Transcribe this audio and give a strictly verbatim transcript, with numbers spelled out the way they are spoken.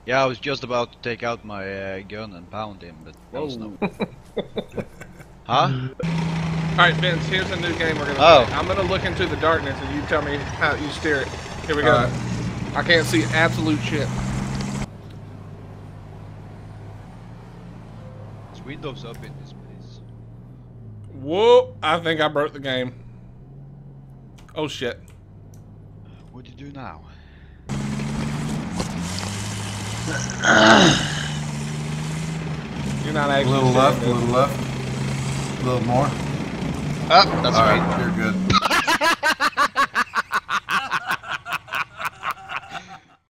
Yeah, I was just about to take out my uh, gun and pound him, but that was no. Huh? Alright, Vince, here's a new game we're gonna Oh. play. I'm gonna look into the darkness and you tell me how you steer it. Here we go. Alright. I can't see absolute shit. There's windows up in this place. Whoa, I think I broke the game. Oh shit. What do you do now? You're not A actually little left, a steering little left. A little more. Ah, that's Alright, right. you're good.